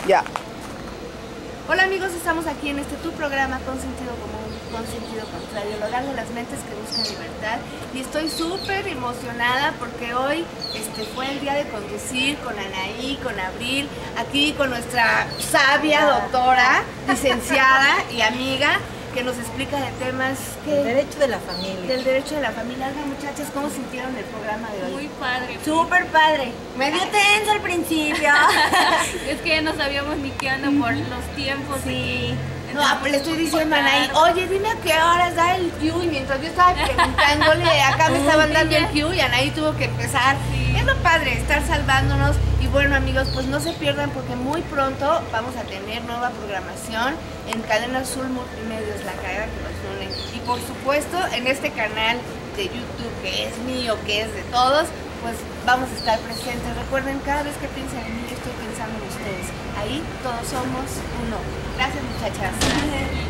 Ya. Hola amigos, estamos aquí en tu programa con sentido común, con sentido contrario, el hogar de las mentes que buscan libertad. Y estoy súper emocionada porque hoy fue el día de conducir con Anaí, con Abril, aquí con nuestra sabia doctora, licenciada y amiga, que nos explica de temas del derecho de la familia. Del derecho de la familia. Oigan, muchachas, ¿cómo sintieron el programa de hoy? Muy padre. Súper padre. Medio tenso al principio. Es que no sabíamos ni qué onda por los tiempos. Sí. No, pues le estoy diciendo a Anaí, oye, dime a qué horas da el Q. Y mientras yo estaba preguntándole, acá me estaban dando el Q y Anaí tuvo que empezar. Sí. Es lo padre, estar salvándonos. Y bueno, amigos, pues no se pierdan porque muy pronto vamos a tener nueva programación en Cadena Azul Multimedios, la cadena que nos une. Y por supuesto, en este canal de YouTube que es mío, que es de todos, pues vamos a estar presentes. Recuerden, cada vez que piensen en mí, yo estoy pensando en ustedes. Ahí todos somos uno. Gracias, muchachas.